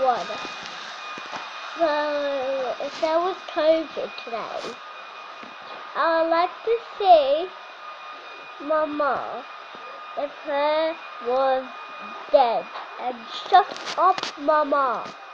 one. So, if there was COVID today, I would like to see Mama if her was dead. And shut up, Mama.